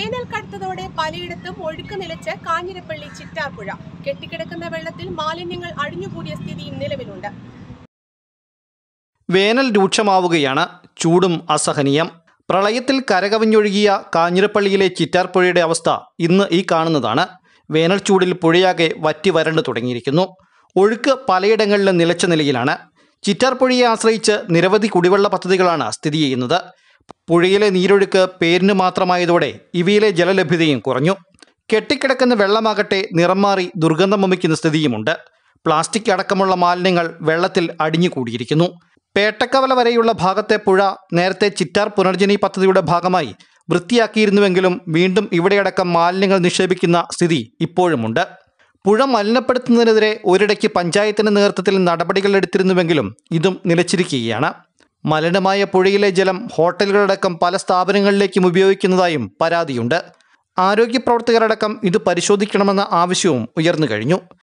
വേനൽ കടുത്തതോടെ പലയിടത്തും ഒഴുക്ക് നിലച്ച് കാഞ്ഞിരപ്പള്ളി ചിറ്റാർപ്പുഴ. കെട്ടിക്കിടക്കുന്ന വെള്ളത്തിൽ മാലിന്യങ്ങൾ അടിഞ്ഞുകൂടിയ സ്ഥിതിയും നിലവിലുണ്ട്. വേനൽ രൂക്ഷമാവുകയാണ്. ചൂടും അസഹനീയം. പ്രളയത്തിൽ കരകവിഞ്ഞൊഴുകിയ കാഞ്ഞിരപ്പള്ളിയിലെ ചിറ്റാർപ്പുഴയുടെ അവസ്ഥ ഇന്ന് ഈ കാണുന്നതാണ്. വേനൽ ചൂടിൽ പുഴയാകെ വറ്റി വരണ്ടു തുടങ്ങിയിരിക്കുന്നു. ഒഴുക്ക് പലയിടങ്ങളിലും നിലച്ച നിലയിലാണ്. ചിറ്റാർപ്പുഴയെ ആശ്രയിച്ച് നിരവധി കുടിവെള്ള പദ്ധതികളാണ് സ്ഥിതി ചെയ്യുന്നത്. പുഴയിലെ നീരൊഴുക്ക് പേരിന് മാത്രമായതോടെ ഇവയിലെ ജലലഭ്യതയും കുറഞ്ഞു. കെട്ടിക്കിടക്കുന്ന വെള്ളമാകട്ടെ നിറം മാറി ദുർഗന്ധം വമിക്കുന്ന സ്ഥിതിയുമുണ്ട്. പ്ലാസ്റ്റിക് അടക്കമുള്ള മാലിന്യങ്ങൾ വെള്ളത്തിൽ അടിഞ്ഞുകൂടിയിരിക്കുന്നു. പേട്ടക്കവല വരെയുള്ള ഭാഗത്തെ പുഴ നേരത്തെ ചിറ്റാർ പുനർജനി പദ്ധതിയുടെ ഭാഗമായി വൃത്തിയാക്കിയിരുന്നുവെങ്കിലും വീണ്ടും ഇവിടെയടക്കം മാലിന്യങ്ങൾ നിക്ഷേപിക്കുന്ന സ്ഥിതി ഇപ്പോഴുമുണ്ട്. പുഴ മലിനപ്പെടുത്തുന്നതിനെതിരെ ഒരിടയ്ക്ക് പഞ്ചായത്തിന്റെ നേതൃത്വത്തിൽ നടപടികൾ എടുത്തിരുന്നുവെങ്കിലും ഇതും നിലച്ചിരിക്കുകയാണ്. മലിനമായ പുഴയിലെ ജലം ഹോട്ടലുകളടക്കം പല സ്ഥാപനങ്ങളിലേക്കും ഉപയോഗിക്കുന്നതായും പരാതിയുണ്ട്. ആരോഗ്യ പ്രവർത്തകരടക്കം ഇത് പരിശോധിക്കണമെന്ന ആവശ്യവും ഉയർന്നു കഴിഞ്ഞു.